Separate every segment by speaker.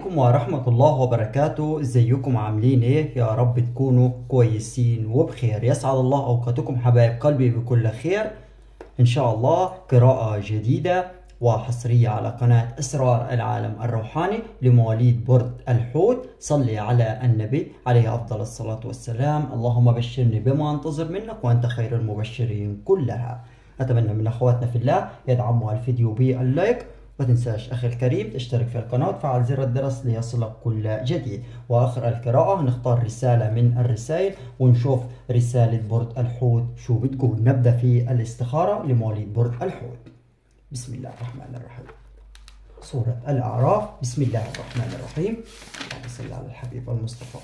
Speaker 1: عليكم ورحمة الله وبركاته. ازيكم عاملين ايه؟ يا رب تكونوا كويسين وبخير. يسعد الله اوقاتكم حبايب قلبي بكل خير ان شاء الله. قراءة جديدة وحصرية على قناة اسرار العالم الروحاني لمواليد برج الحوت. صلي على النبي عليه افضل الصلاة والسلام. اللهم بشرني بما انتظر منك وانت خير المبشرين كلها. اتمنى من اخواتنا في الله يدعموا الفيديو باللايك، ما تنساش اخي الكريم تشترك في القناة وتفعل زر الجرس ليصلك كل جديد. واخر القراءة هنختار رسالة من الرسائل ونشوف رسالة برج الحوت شو بتقول. نبدأ في الاستخارة لمواليد برج الحوت. بسم الله الرحمن الرحيم. سورة الأعراف. بسم الله الرحمن الرحيم. اللهم صل على الحبيب المصطفى.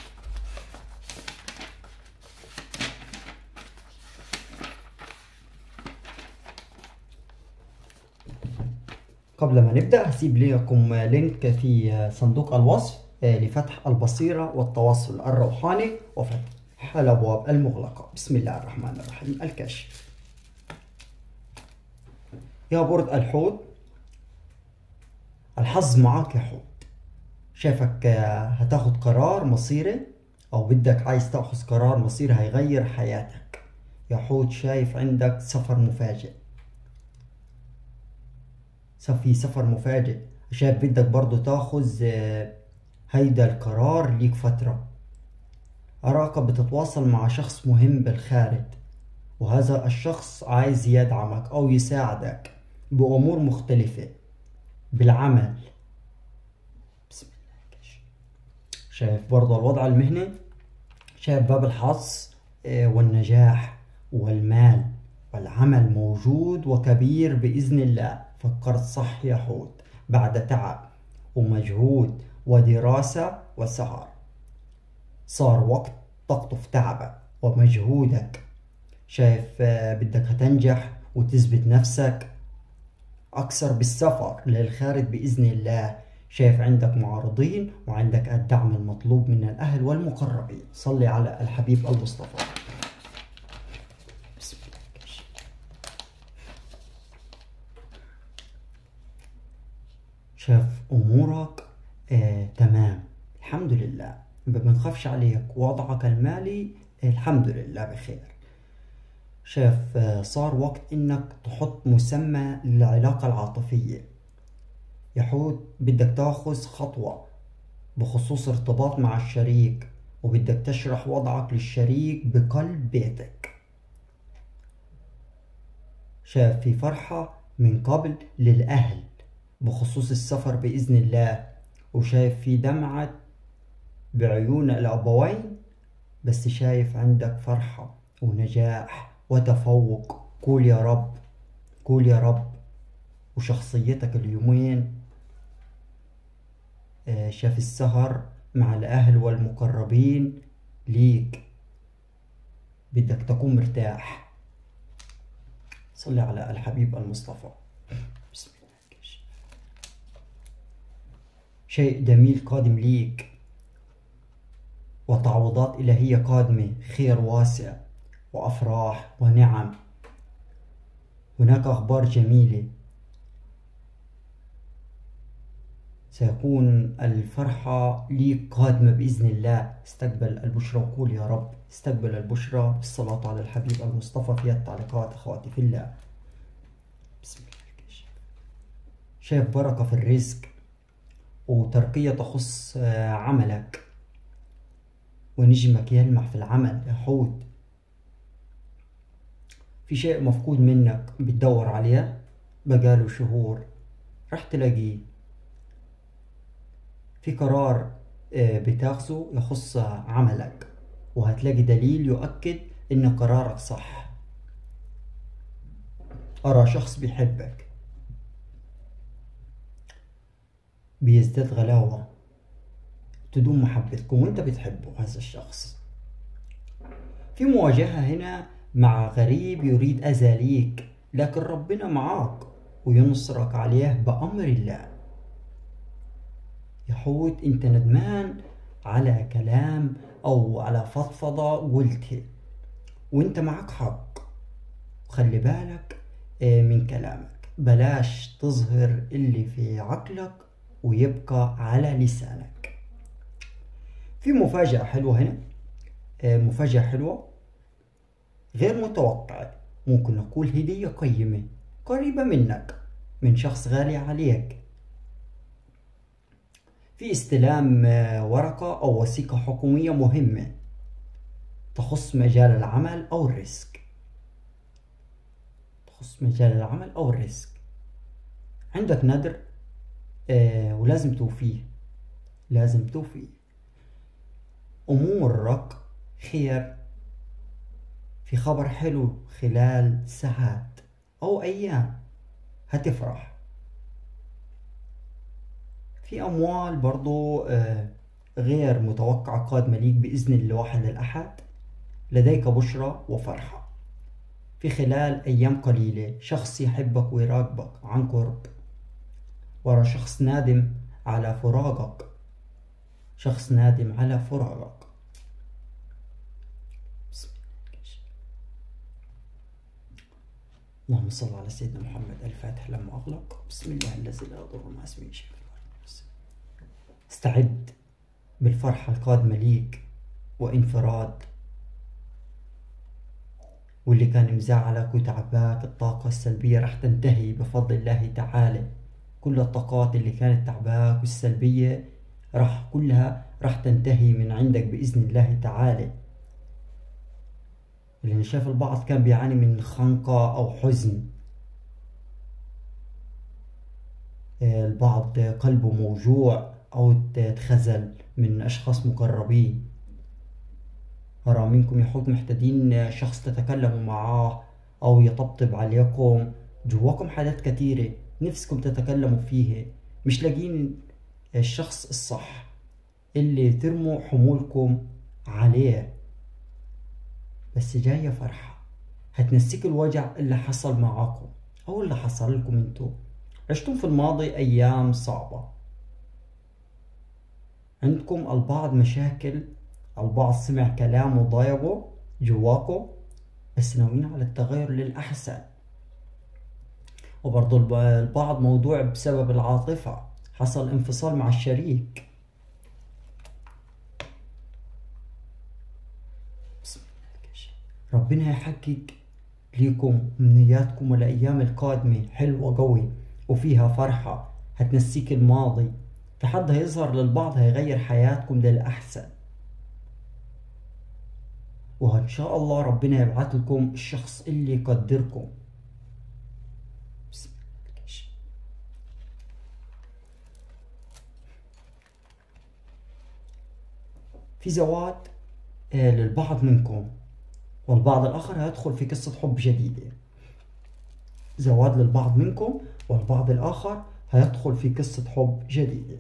Speaker 1: قبل ما نبدأ هسيب لكم لينك في صندوق الوصف لفتح البصيرة والتواصل الروحاني وفتح الأبواب المغلقة. بسم الله الرحمن الرحيم. الكشف. يا برج الحوت، الحظ معاك يا حوت. شايفك هتاخد قرار مصيري أو بدك عايز تاخذ قرار مصيري هيغير حياتك يا حوت. شايف عندك سفر مفاجئ، في سفر مفاجئ. شايف بدك برضو تاخذ هيدا القرار ليك فترة. أراك بتتواصل مع شخص مهم بالخارج، وهذا الشخص عايز يدعمك أو يساعدك بأمور مختلفة بالعمل. بسم الله. شايف برضو الوضع المهني، شايف باب الحظ والنجاح والمال والعمل موجود وكبير بإذن الله. فكرت صح يا حوت، بعد تعب ومجهود ودراسة وسهر صار وقت تقطف تعبك ومجهودك. شايف بدك هتنجح وتثبت نفسك أكثر بالسفر للخارج بإذن الله. شايف عندك معارضين وعندك الدعم المطلوب من الأهل والمقربين. صلي على الحبيب المصطفى. بسم الله. شايف أمورك تمام الحمد لله، ما بنخافش عليك. وضعك المالي الحمد لله بخير. شايف صار وقت انك تحط مسمى للعلاقة العاطفية يا حوت. بدك تاخذ خطوة بخصوص ارتباط مع الشريك، وبدك تشرح وضعك للشريك بقلب بيتك. شايف في فرحة من قبل للأهل بخصوص السفر بإذن الله، وشايف في دمعة بعيون الأبوين، بس شايف عندك فرحة ونجاح وتفوق. قول يا رب، قول يا رب. وشخصيتك اليومين شاف السهر مع الأهل والمقربين ليك، بدك تكون مرتاح. صلي على الحبيب المصطفى. بسم الله. شيء جميل قادم ليك وتعويضات إلهية قادمة، خير واسع وأفراح ونعم. هناك أخبار جميلة، سيكون الفرحة ليك قادمة بإذن الله. استقبل البشرى وقول يا رب. استقبل البشرى بالصلاة على الحبيب المصطفى في التعليقات أخواتي في الله. بسم الله. شايف بركة في الرزق وترقية تخص عملك، ونجمك يلمع في العمل يا حوت. في شيء مفقود منك بتدور عليه بقاله شهور، رح تلاقيه. في قرار بتاخذه يخص عملك، وهتلاقي دليل يؤكد ان قرارك صح. ارى شخص بيحبك بيزداد غلاوة، تدوم محبتكم وانت بتحبه هذا الشخص. في مواجهة هنا مع غريب يريد أذى ليك، لكن ربنا معاك وينصرك عليه بأمر الله. يا حوت انت ندمان على كلام أو على فضفضة قلتها، وانت معك حق. وخلي بالك من كلامك، بلاش تظهر اللي في عقلك ويبقى على لسانك. في مفاجأة حلوة هنا، مفاجأة حلوة غير متوقعة. ممكن نقول هدية قيمة قريبة منك من شخص غالي عليك. في استلام ورقة أو وثيقة حكومية مهمة تخص مجال العمل أو الرزق. عندك نذر ولازم توفيه. أمورك خير. في خبر حلو خلال ساعات أو أيام هتفرح. في أموال برضو غير متوقعة قادمة ليك بإذن الواحد الأحد. لديك بشرى وفرحة. في خلال أيام قليلة شخص يحبك ويراقبك عن قرب. ورا شخص نادم على فراقك. اللهم صل على سيدنا محمد الفاتح لما أغلق. بسم الله الذي لا يضر مع اسمه شيء. استعد بالفرحة القادمة ليك وانفراد. واللي كان مزعلك وتعباك الطاقة السلبية رح تنتهي بفضل الله تعالى. كل الطاقات اللي كانت تعباك والسلبية كلها رح تنتهي من عندك بإذن الله تعالى. اللي شاف البعض كان بيعاني من خنقة أو حزن. البعض قلبه موجوع أو تخزل من أشخاص مقربين. أرى منكم يحوط محتاجين شخص تتكلموا معاه أو يطبطب عليكم. جواكم حاجات كثيرة نفسكم تتكلموا فيها، مش لاقين الشخص الصح اللي ترموا حمولكم عليه. بس جاية فرحة هتنسيك الوجع اللي حصل معاكم أو اللي حصل لكم انتو. عشتم في الماضي أيام صعبة، عندكم البعض مشاكل، البعض سمع كلام وضايقه جواكم، بس ناويين على التغير للأحسن. وبرضو البعض موضوع بسبب العاطفة، حصل انفصال مع الشريك. ربنا يحقق ليكم أمنياتكم والأيام القادمة حلوة قوي وفيها فرحة هتنسيك الماضي. في حد هيظهر للبعض هيغير حياتكم للأحسن، وإن شاء الله ربنا يبعث لكم الشخص اللي يقدركم. في زواج للبعض منكم، والبعض الآخر هيدخل في قصة حب جديدة. زواج للبعض منكم والبعض الآخر هيدخل في قصة حب جديدة.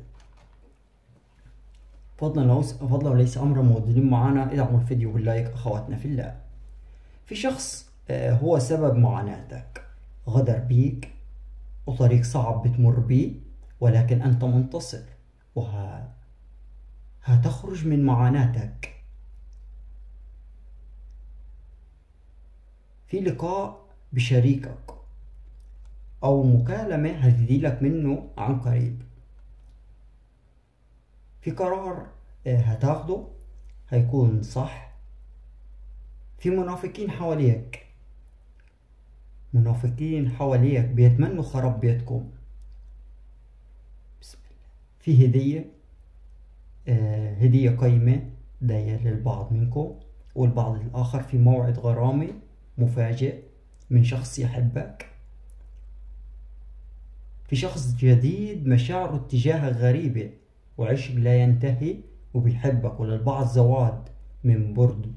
Speaker 1: فضلا وليس أمرا موجودين معنا ادعموا الفيديو باللايك أخواتنا في الله. في شخص هو سبب معاناتك، غدر بيك وطريق صعب بتمر بيه، ولكن أنت منتصر هتخرج من معاناتك. في لقاء بشريكك أو مكالمة هتجيلك منه عن قريب. في قرار هتاخده هيكون صح. في منافقين حواليك بيتمنوا خراب بيتكم. بسم الله. في هدية قيمة داية للبعض منكم، والبعض الآخر في موعد غرامي مفاجئ من شخص يحبك. في شخص جديد مشاعره اتجاهك غريبة وعشق لا ينتهي وبيحبك، وللبعض زواج من برد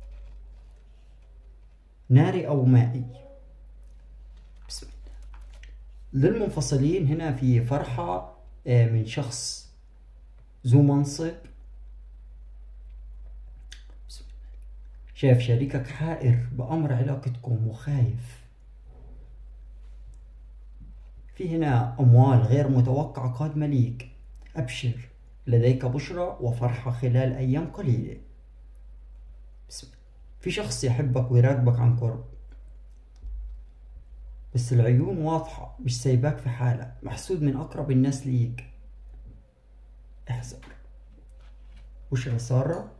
Speaker 1: ناري أو مائي. بسم الله. للمنفصلين هنا في فرحة من شخص ذو منصب. بسم الله. شايف شريكك حائر بأمر علاقتكم وخايف. في هنا أموال غير متوقعة قادمة ليك. أبشر، لديك بشرى وفرحة خلال أيام قليلة. بسم الله. في شخص يحبك ويراقبك عن قرب، بس العيون واضحة مش سايباك في حالك، محسود من أقرب الناس ليك. احذر. بشرى سارة،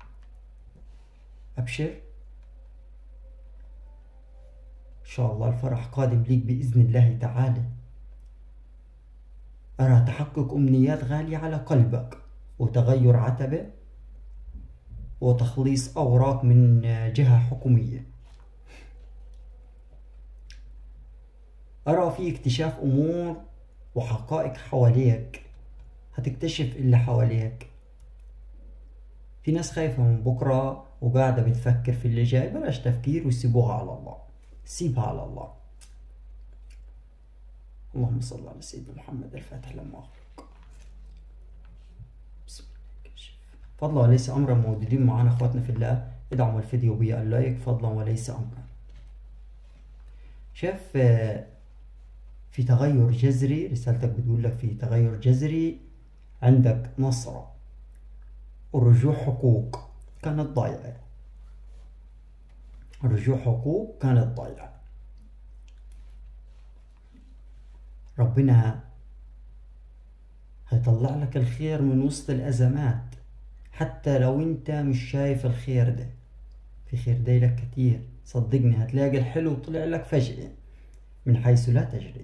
Speaker 1: أبشر، إن شاء الله الفرح قادم ليك بإذن الله تعالى. أرى تحقق أمنيات غالية على قلبك، وتغير عتبة، وتخليص أوراق من جهة حكومية. أرى في اكتشاف أمور وحقائق حواليك، هتكتشف اللي حواليك. في ناس خايفة من بكرة وقاعدة بتفكر في اللي جاي. بلاش تفكير وسيبوها على الله، سيبها على الله. اللهم صل على سيدنا محمد الفاتح لما أغلق. بسم الله. فضلا وليس أمرا موجودين معنا أخواتنا في الله، ادعموا الفيديو باللايك فضلا وليس أمرا. شاف في تغير جذري، رسالتك بتقول لك في تغير جذري، عندك نصرة ورجوع حقوق كانت ضايعة. رجوع حقوق كانت ضايعة. ربنا هيطلع لك الخير من وسط الأزمات، حتى لو انت مش شايف الخير ده. في خير داي لك كتير، صدقني هتلاقي الحلو طلع لك فجأة من حيث لا تجري.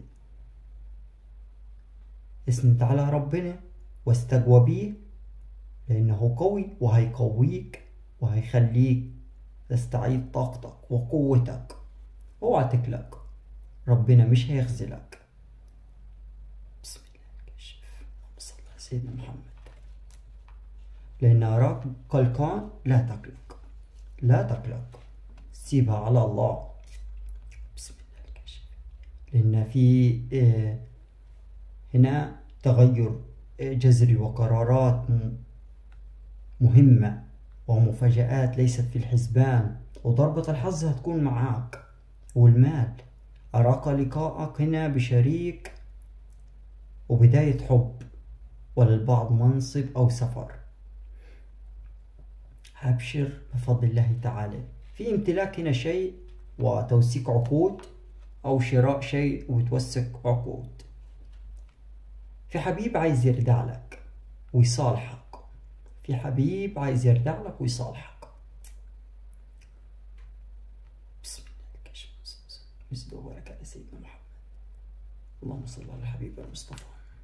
Speaker 1: اسند على ربنا واستقوى بيه، لأنه قوي وهيقويك وهيخليك تستعيد طاقتك وقوتك. اوعى تقلق، ربنا مش هيخذلك. بسم الله الكشف. اللهم صل على سيدنا محمد. لأن أراك قلقان، لا تقلق، لا تقلق، سيبها على الله. بسم الله الكشف. لأن في هنا تغير جذري وقرارات مهمة ومفاجآت ليست في الحسبان، وضربة الحظ هتكون معاك. والمال، أراك لقاءك هنا بشريك وبداية حب، وللبعض منصب أو سفر. أبشر بفضل الله تعالى. في امتلاك هنا شيء وتوثيق عقود، أو شراء شيء وتوثق عقود. في حبيب عايز يردع لك ويصالحك. في حبيب عايز يردع لك ويصالحك. بسم الله الكشف. مسجد وبارك على سيدنا محمد. اللهم صل على الحبيب المصطفى.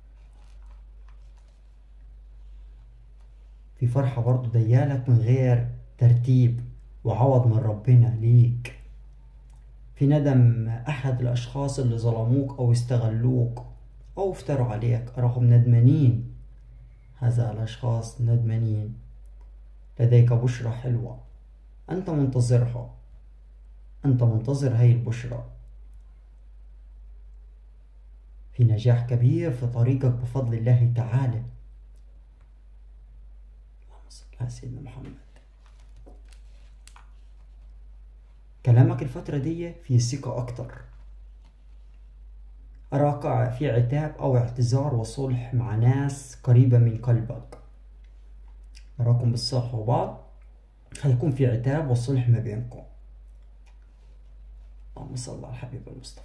Speaker 1: في فرحة برضو ديالك من غير ترتيب، وعوض من ربنا ليك. في ندم أحد الأشخاص اللي ظلموك أو استغلوك أو افتروا عليك، أراهم ندمانين. هذا الأشخاص ندمانين. لديك بشرى حلوة أنت منتظرها، أنت منتظر هاي البشرى. في نجاح كبير في طريقك بفضل الله تعالى. اللهم صل على سيدنا محمد. كلامك الفترة دي في ثقة أكتر. أراك في عتاب أو اعتذار وصلح مع ناس قريبة من قلبك. أراكم بالصلح وبعض، هيكون في عتاب وصلح ما بينكم. اللهم صل على الحبيب المصطفى.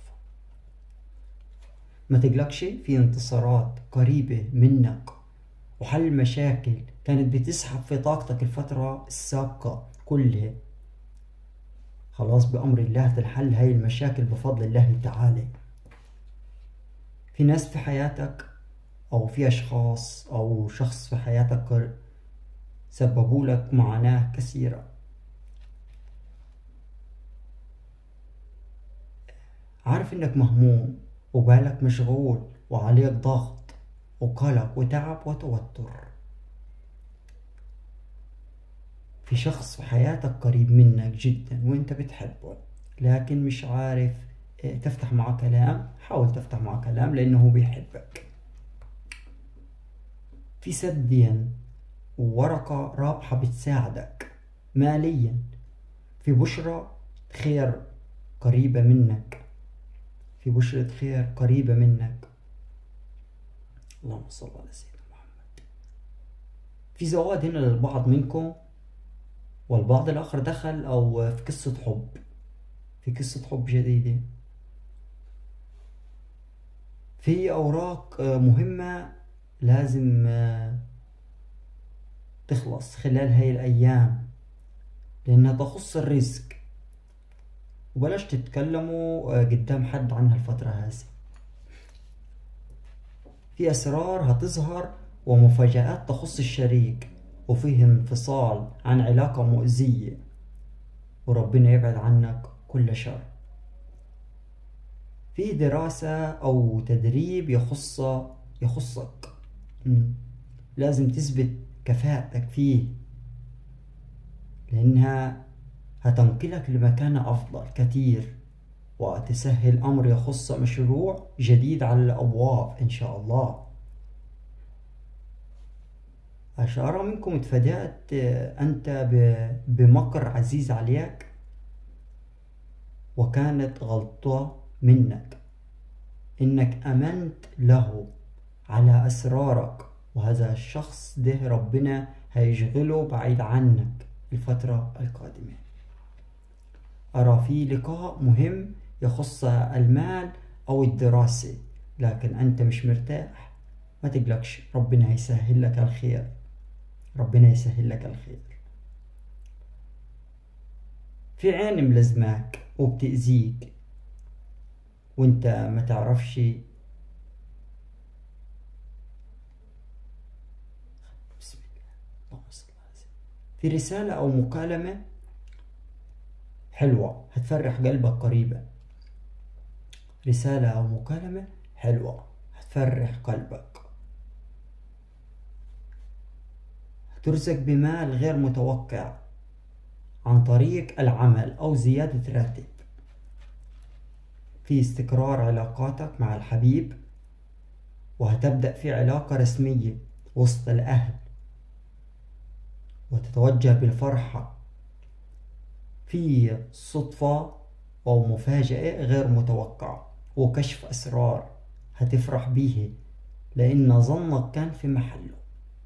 Speaker 1: ما تقلقش، في انتصارات قريبة منك وحل مشاكل كانت بتسحب في طاقتك الفترة السابقة كلها. خلاص بأمر الله تنحل هاي المشاكل بفضل الله تعالى. في ناس في حياتك أو في أشخاص أو شخص في حياتك سببوا لك معاناة كثيرة. عارف إنك مهموم وبالك مشغول وعليك ضغط وقلق وتعب وتوتر. في شخص في حياتك قريب منك جدا وانت بتحبه، لكن مش عارف تفتح معه كلام. حاول تفتح معه كلام لأنه بيحبك. في سديا وورقة رابحة بتساعدك ماليا. في بشرى خير قريبة منك. في بشرة خير قريبة منك. اللهم صل على سيدنا محمد. في زواج هنا للبعض منكم، والبعض الآخر دخل أو في قصة حب، في قصة حب جديدة. في أوراق مهمة لازم تخلص خلال هاي الأيام، لأنها تخص الرزق. وبلاش تتكلموا قدام حد عنها الفترة هذه. في أسرار هتظهر ومفاجآت تخص الشريك، وفيه انفصال عن علاقة مؤذية، وربنا يبعد عنك كل شر. في دراسة أو تدريب يخصك، لازم تثبت كفاءتك فيه، لأنها هتنقلك لمكان أفضل كتير، وتسهل أمر يخص مشروع جديد على الأبواب إن شاء الله. أشعر منكم اتفاجأت أنت بمكر عزيز عليك، وكانت غلطة منك إنك أمنت له على أسرارك، وهذا الشخص ده ربنا هيشغله بعيد عنك الفترة القادمة. أرى في لقاء مهم يخص المال أو الدراسة، لكن أنت مش مرتاح، ما تقلقش، ربنا هيسهل لك الخير، ربنا يسهل لك الخير. في عين ملزماك وبتأذيك وانت ما تعرفش. بسم الله. في رسالة أو مكالمة حلوة هتفرح قلبك قريبا، رسالة أو مكالمة حلوة هتفرح قلبك. هترزق بمال غير متوقع عن طريق العمل أو زيادة راتب. في استقرار علاقاتك مع الحبيب، وهتبدأ في علاقة رسمية وسط الأهل، وتتوجه بالفرحة في صدفة أو مفاجأة غير متوقعة، وكشف أسرار هتفرح به لأن ظنك كان في محله.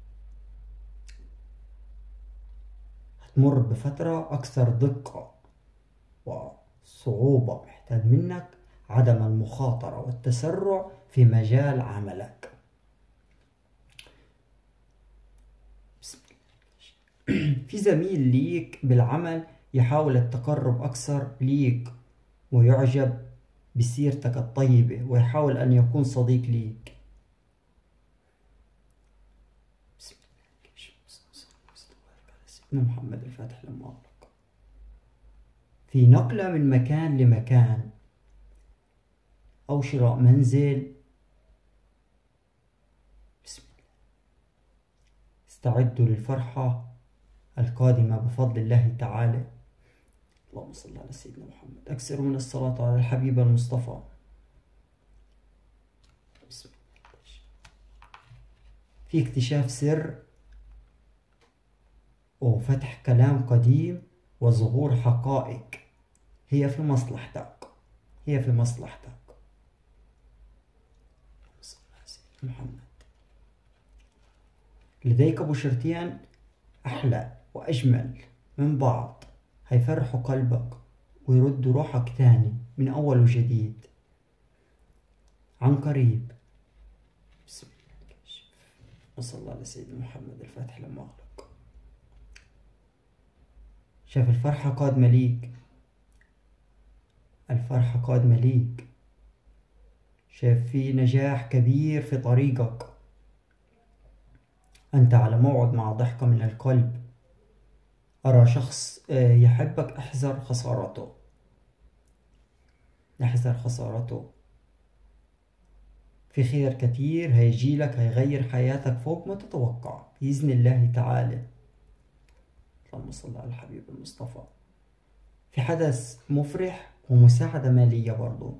Speaker 1: هتمر بفترة أكثر دقة وصعوبة، محتاج منك عدم المخاطرة والتسرع في مجال عملك. في زميل ليك بالعمل يحاول التقرب أكثر ليك، ويعجب بسيرتك الطيبة، ويحاول أن يكون صديق ليك. سيدنا محمد الفاتح لما أغلق. في نقلة من مكان لمكان أو شراء منزل. بسم الله. استعدوا للفرحة القادمة بفضل الله تعالى. اللهم صل على سيدنا محمد. أكثروا من الصلاة على الحبيب المصطفى. بسم الله. في اكتشاف سر وفتح كلام قديم وظهور حقائق هي في مصلحتك، هي في مصلحتك. صل على سيدنا محمد. لديك بشرتين أحلى وأجمل من بعض، هيفرحوا قلبك ويردوا روحك تاني من أول وجديد عن قريب. بسم الله. وصلى الله على سيدنا محمد الفاتح لما أغلق. شاف الفرحة قادمة ليك، الفرحة قادمة ليك. شاف في نجاح كبير في طريقك، أنت على موعد مع ضحكة من القلب. أرى شخص يحبك، احذر خسارته، احذر خسارته. في خير كتير هيجيلك، هيغير حياتك فوق ما تتوقع بإذن الله تعالى. اللهم صل على الحبيب المصطفى. في حدث مفرح ومساعدة مالية برضو.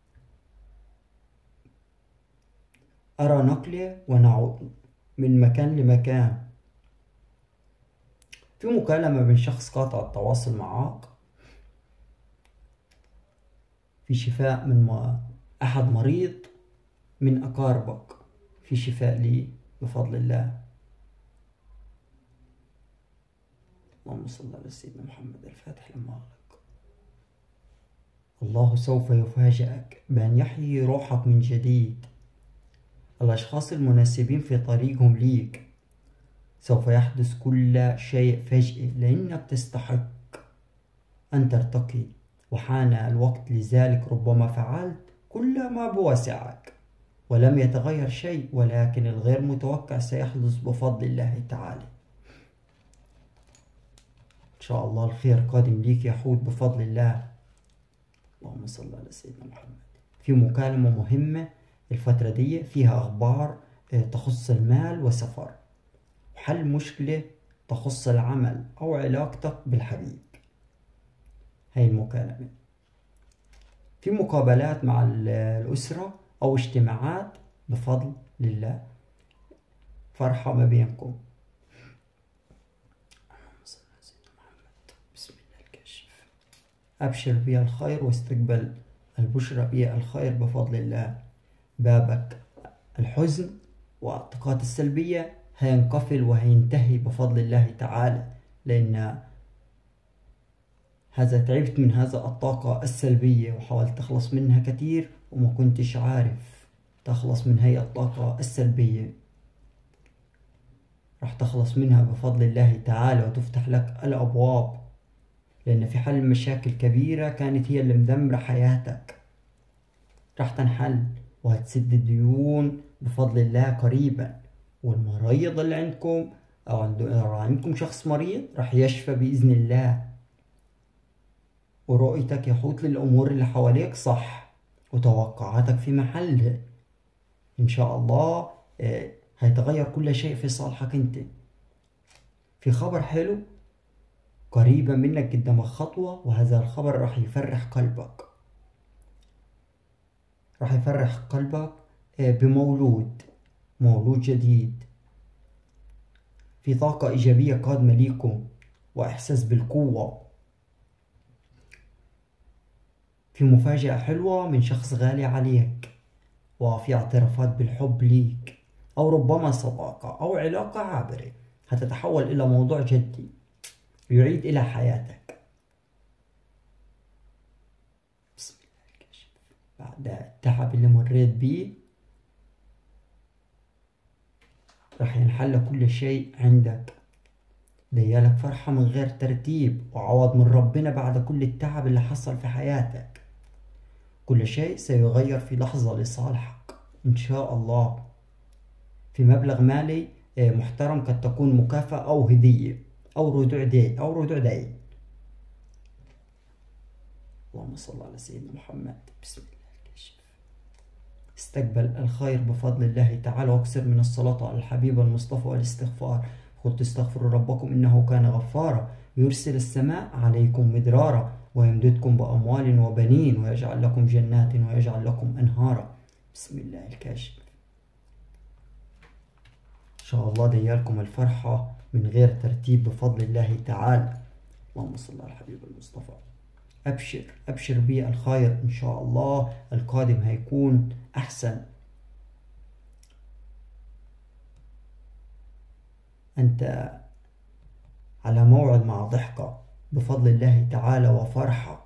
Speaker 1: أرى نقلة ونعود من مكان لمكان. في مكالمة من شخص قاطع التواصل معك. في شفاء من أحد مريض من أقاربك، في شفاء لي بفضل الله. اللهم صل على سيدنا محمد الفاتح لما أغلق. الله سوف يفاجئك بأن يحيي روحك من جديد. الأشخاص المناسبين في طريقهم ليك سوف يحدث كل شيء فجأة لأنك تستحق أن ترتقي، وحان الوقت لذلك. ربما فعلت كل ما بوسعك ولم يتغير شيء، ولكن الغير متوقع سيحدث بفضل الله تعالى. إن شاء الله الخير قادم ليك يا حوت بفضل الله. اللهم صل على سيدنا محمد. في مكالمة مهمة الفترة دي فيها أخبار تخص المال وسفر، وحل مشكلة تخص العمل أو علاقتك بالحبيب. هاي المكالمة. في مقابلات مع الأسرة أو اجتماعات بفضل الله، فرحة ما بينكم. بسم الله الكاشف. أبشر بي الخير واستقبل البشرى بي الخير بفضل الله. بابك الحزن والطاقات السلبية هينقفل وهينتهي بفضل الله تعالى، لأن هذا تعبت من هذا الطاقة السلبية وحاولت تخلص منها كتير وما كنتش عارف تخلص من هي الطاقة السلبية. راح تخلص منها بفضل الله تعالى وتفتح لك الأبواب، لأن في حل مشاكل كبيرة كانت هي اللي مدمرة حياتك راح تنحل، وهتسد الديون بفضل الله قريبا. والمريض اللي عندكم أو عندكم شخص مريض راح يشفى بإذن الله. ورؤيتك يا حوت للأمور اللي حواليك صح، وتوقعاتك في محلها إن شاء الله. هيتغير كل شيء في صالحك أنت. في خبر حلو قريبا منك قدامك خطوة، وهذا الخبر راح يفرح قلبك. راح يفرح قلبك بمولود جديد. في طاقة إيجابية قادمة ليكم وإحساس بالقوة. في مفاجأة حلوة من شخص غالي عليك، وفي اعترافات بالحب ليك، أو ربما صداقة أو علاقة عابرة هتتحول إلى موضوع جدي يعيد إلى حياتك. بسم الله الكاشف. بعد التعب اللي مريت بيه راح ينحل كل شيء عندك. ديالك فرحة من غير ترتيب وعوض من ربنا بعد كل التعب اللي حصل في حياتك. كل شيء سيغير في لحظة لصالحك إن شاء الله. في مبلغ مالي محترم، قد تكون مكافأة أو هدية أو رجوع دين. اللهم صل على سيدنا محمد. بسم الله الكاشف. استقبل الخير بفضل الله تعالى، واكثر من الصلاة على الحبيب المصطفى والاستغفار. قلت استغفروا ربكم إنه كان غفارا، يرسل السماء عليكم مدرارا ويمددكم بأموال وبنين ويجعل لكم جنات ويجعل لكم أنهارا. بسم الله الكاشف. إن شاء الله ديالكم الفرحة من غير ترتيب بفضل الله تعالى. اللهم صل على الحبيب المصطفى. أبشر بي الخير إن شاء الله. القادم هيكون أحسن. أنت على موعد مع ضحكة بفضل الله تعالى وفرحة.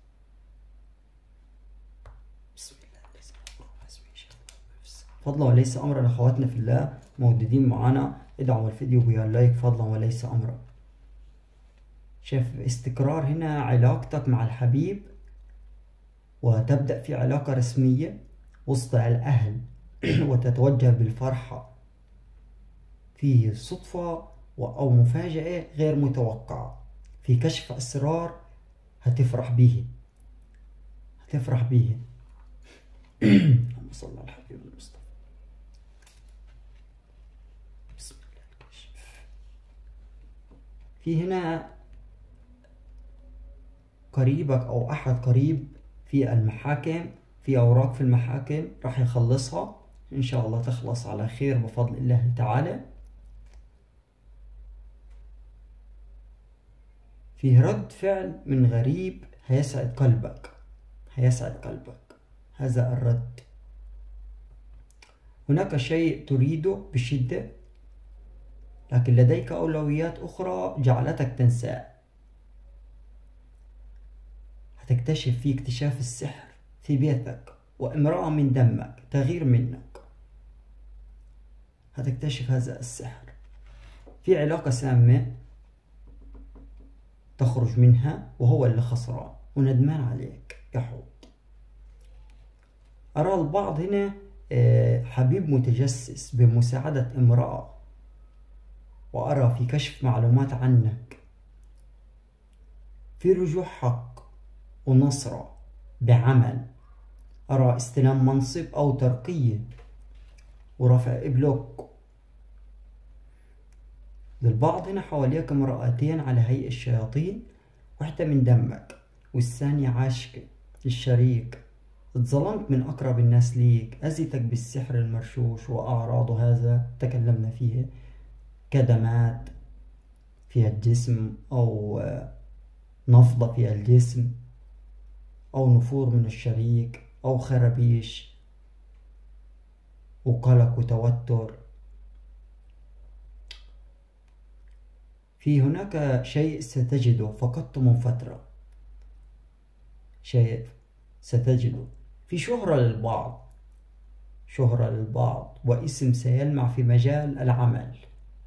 Speaker 1: بسم الله. فضلا وليس أمرا. أخواتنا في الله موجودين معنا، ادعموا الفيديو باللايك فضلا وليس أمرا. شايف استقرار هنا علاقتك مع الحبيب، وتبدأ في علاقة رسمية وسط الأهل وتتوجه بالفرحة في صدفة أو مفاجأة غير متوقعة. في كشف أسرار هتفرح به. اللهم صل على الحبيب المصطفى. بسم الله الكشف. في هنا قريبك أو أحد قريب في المحاكم، في أوراق في المحاكم راح يخلصها إن شاء الله، تخلص على خير بفضل الله تعالى. فيه رد فعل من غريب هيسعد قلبك. هذا الرد. هناك شيء تريده بشدة، لكن لديك أولويات أخرى جعلتك تنساه. هتكتشف في اكتشاف السحر في بيتك، وامرأة من دمك تغير منك. هتكتشف هذا السحر. في علاقة سامة تخرج منها وهو اللي خسران وندمان عليك يا حوت. أرى البعض هنا حبيب متجسس بمساعدة امرأة، وأرى في كشف معلومات عنك، في رجوع حق ونصرة بعمل، أرى استلام منصب أو ترقية ورفع إبلوك. للبعض هنا حواليك امرأتين على هيئة الشياطين، واحدة من دمك والثانية عاشقة الشريك. اتظلمت من أقرب الناس ليك، أذيتك بالسحر المرشوش وأعراض هذا تكلمنا فيه، كدمات في الجسم أو نفضة في الجسم أو نفور من الشريك أو خرابيش وقلق وتوتر. في هناك شيء ستجده فقدته من فترة، شيء ستجده في شهرة للبعض، شهرة للبعض واسم سيلمع في مجال العمل.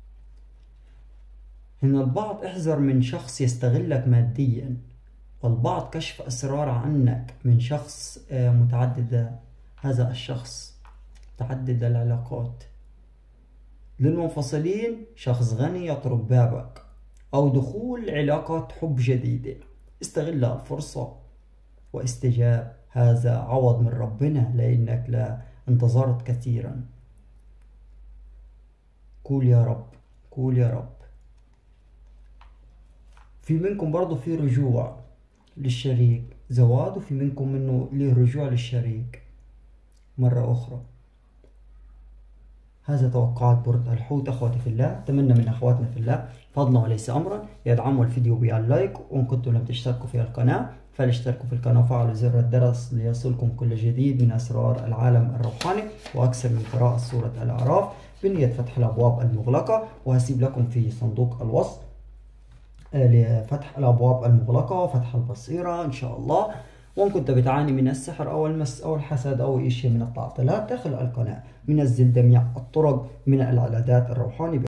Speaker 1: هنا البعض احذر من شخص يستغلك ماديا، والبعض كشف أسرار عنك من شخص متعدد هذا الشخص متعدد العلاقات. للمنفصلين شخص غني يطرق بابك أو دخول علاقة حب جديدة، استغل الفرصة واستجاب، هذا عوض من ربنا لأنك لا انتظرت كثيرا. قول يا رب، قول يا رب. في منكم برضو في رجوع للشريك زواج، وفي منكم منه له رجوع للشريك مرة أخرى. هذا توقعات برج الحوت أخواتي في الله. أتمنى من أخواتنا في الله فضلا وليس أمرا يدعموا الفيديو باللايك، وإن كنتم لم تشتركوا في القناة فلاشتركوا في القناة وفعلوا زر الجرس ليصلكم كل جديد من أسرار العالم الروحاني وأكثر من قراءة سورة الأعراف بنية فتح الأبواب المغلقة. وهسيب لكم في صندوق الوصف لفتح الأبواب المغلقة وفتح البصيرة إن شاء الله. وإن كنت بتعاني من السحر أو المس أو الحسد أو أي شيء من التعطيلات داخل القناة، من الزل جميع الطرق من العلاجات الروحانية